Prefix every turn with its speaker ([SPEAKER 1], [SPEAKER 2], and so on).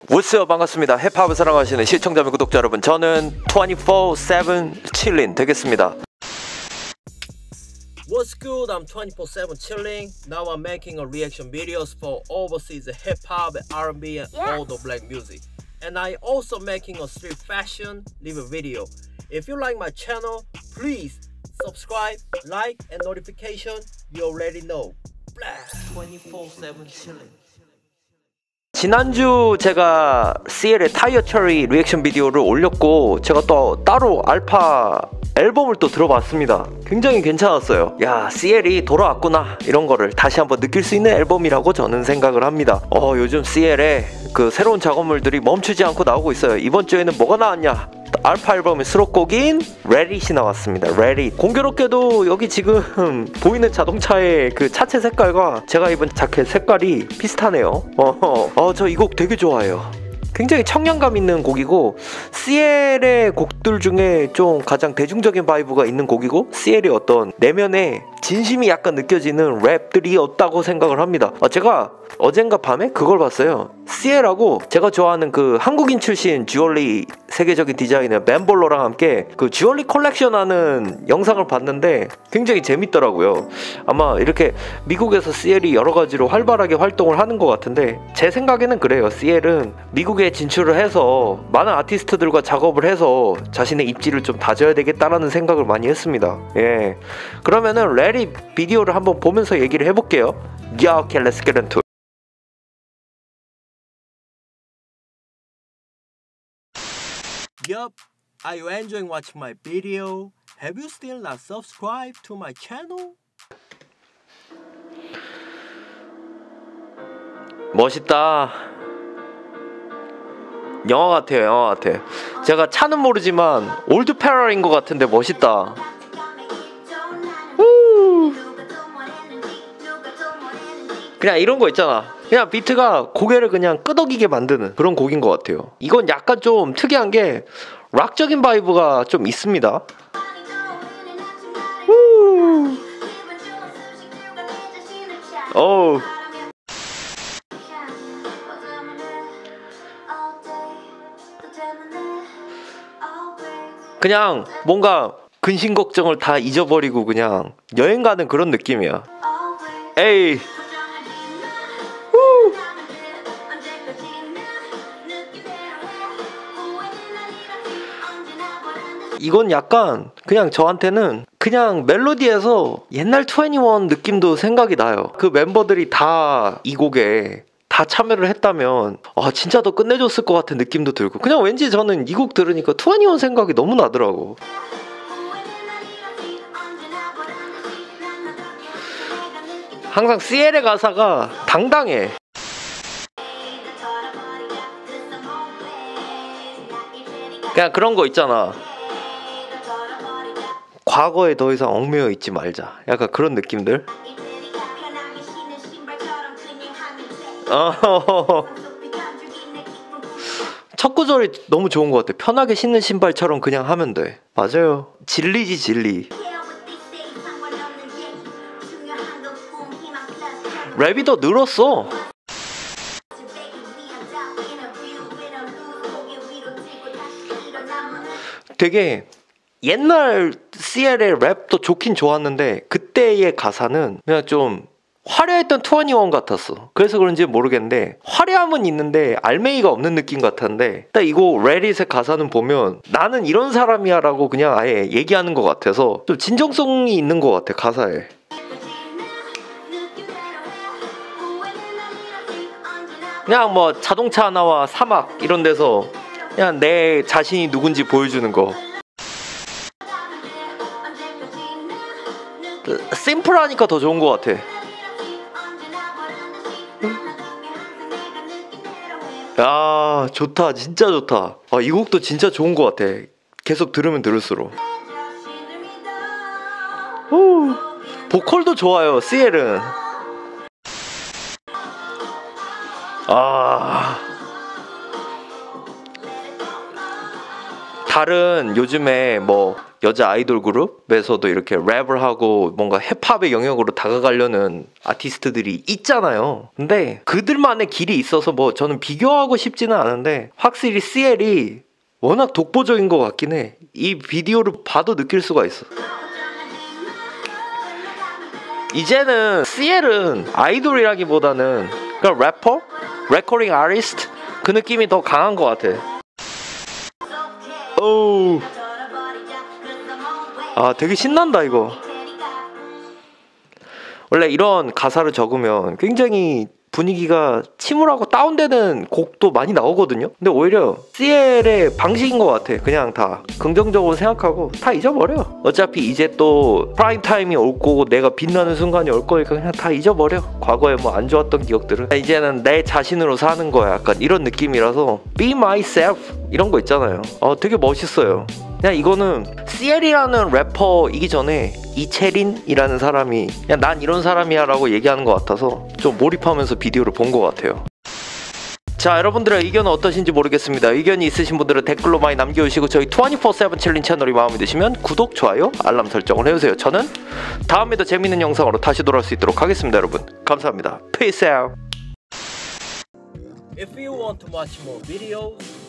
[SPEAKER 1] 우스요 반갑습니다. 힙합을 사랑하시는 시청자 및 구독자 여러분, 저는 24/7 chillin 되겠습니다.
[SPEAKER 2] What's good? I'm 24/7 chilling. Now I'm making a reaction videos for overseas hip hop, R&B, and all the black music. And I also making a street fashion live video. If you like my channel, please subscribe, like, and notification. You already know. 24/7 chilling.
[SPEAKER 1] 지난주 제가 CL의 타이어 처리 리액션 비디오를 올렸고, 제가 또 따로 알파 앨범을 또 들어봤습니다. 굉장히 괜찮았어요. 야, CL이 돌아왔구나, 이런 거를 다시 한번 느낄 수 있는 앨범이라고 저는 생각을 합니다. 요즘 CL의 그 새로운 작업물들이 멈추지 않고 나오고 있어요. 이번 주에는 뭐가 나왔냐? 알파 앨범의 수록곡인 Reddit이 나왔습니다. Reddit. 공교롭게도 여기 지금 보이는 자동차의 그 차체 색깔과 제가 입은 자켓 색깔이 비슷하네요. 저 이 곡 되게 좋아해요. 굉장히 청량감 있는 곡이고, CL의 곡들 중에 좀 가장 대중적인 바이브가 있는 곡이고, CL의 어떤 내면에 진심이 약간 느껴지는 랩들이었다고 생각을 합니다. 제가 어젠가 밤에 그걸 봤어요. CL하고 제가 좋아하는 그 한국인 출신 주얼리 세계적인 디자이너 맨볼러랑 함께 그 주얼리 컬렉션 하는 영상을 봤는데 굉장히 재밌더라고요. 아마 이렇게 미국에서 CL이 여러 가지로 활발하게 활동을 하는 것 같은데, 제 생각에는 그래요. CL은 미국에 진출을 해서 많은 아티스트들과 작업을 해서 자신의 입지를 좀 다져야 되겠다라는 생각을 많이 했습니다. 예, 그러면은 레리 비디오를 한번 보면서 얘기를 해볼게요. Yeah, okay, let's get into it.
[SPEAKER 2] Yup, are you enjoying watching my video? Have you still not subscribed to my channel?
[SPEAKER 1] 멋있다. 영화 같아요, 영화 같아. 제가 차는 모르지만 올드 패럴인 것 같은데 멋있다. 그냥 이런 거 있잖아. 그냥 비트가 고개를 그냥 끄덕이게 만드는 그런 곡인 것 같아요. 이건 약간 좀 특이한 게 락적인 바이브가 좀 있습니다. 어우. 그냥 뭔가 근심 걱정을 다 잊어버리고 그냥 여행 가는 그런 느낌이야. 에이. 이건 약간 그냥 저한테는 그냥 멜로디에서 옛날 21 느낌도 생각이 나요. 그 멤버들이 다 이 곡에 다 참여를 했다면 진짜 더 끝내줬을 것 같은 느낌도 들고, 그냥 왠지 저는 이 곡 들으니까 21 생각이 너무 나더라고. 항상 CL의 가사가 당당해. 그냥 그런 거 있잖아. 과거에 더 이상 얽매여 있지 말자, 약간 그런 느낌들. 첫 구절이 너무 좋은 것 같아. 편하게 신는 신발처럼 그냥 하면 돼. 맞아요. 진리지, 진리. 랩이 더 늘었어. 되게 옛날 CL의 랩도 좋긴 좋았는데, 그때의 가사는 그냥 좀 화려했던 21 같았어. 그래서 그런지 모르겠는데 화려함은 있는데 알맹이가 없는 느낌 같았는데, 딱 이거 레딧의 가사는 보면 나는 이런 사람이야 라고 그냥 아예 얘기하는 것 같아서 좀 진정성이 있는 것 같아, 가사에. 그냥 뭐 자동차 하나와 사막 이런 데서 그냥 내 자신이 누군지 보여주는 거. 심플하니까 더 좋은 것 같아. 야, 좋다. 진짜 좋다. 이 곡도 진짜 좋은 것 같아. 계속 들으면 들을수록. 보컬도 좋아요, CL은. 다른 요즘에 뭐 여자 아이돌 그룹에서도 이렇게 랩을 하고 뭔가 힙합의 영역으로 다가가려는 아티스트들이 있잖아요. 근데 그들만의 길이 있어서 뭐 저는 비교하고 싶지는 않은데 확실히 CL이 워낙 독보적인 것 같긴 해. 이 비디오를 봐도 느낄 수가 있어. 이제는 CL은 아이돌이라기보다는 그냥 래퍼? 레코딩 아티스트? 그 느낌이 더 강한 것 같아. 오우. 아, 되게 신난다 이거. 원래 이런 가사를 적으면 굉장히 분위기가 침울하고 다운되는 곡도 많이 나오거든요. 근데 오히려 CL의 방식인 것 같아. 그냥 다 긍정적으로 생각하고 다 잊어버려. 어차피 이제 또 프라임 타임이 올 거고 내가 빛나는 순간이 올 거니까 그냥 다 잊어버려. 과거에 뭐 안 좋았던 기억들은 이제는 내 자신으로 사는 거야. 약간 이런 느낌이라서 Be Myself 이런 거 있잖아요. 되게 멋있어요. 그냥 이거는 CL이라는 래퍼이기 전에 이채린이라는 사람이 그냥 난 이런 사람이야 라고 얘기하는 것 같아서 좀 몰입하면서 비디오를 본 것 같아요. 자, 여러분들의 의견은 어떠신지 모르겠습니다. 의견이 있으신 분들은 댓글로 많이 남겨주시고 저희 24/7 챌린지 채널이 마음에 드시면 구독, 좋아요, 알람 설정을 해주세요. 저는 다음에도 재밌는 영상으로 다시 돌아올 수 있도록 하겠습니다. 여러분 감사합니다. Peace out.
[SPEAKER 2] If you want to watch more videos,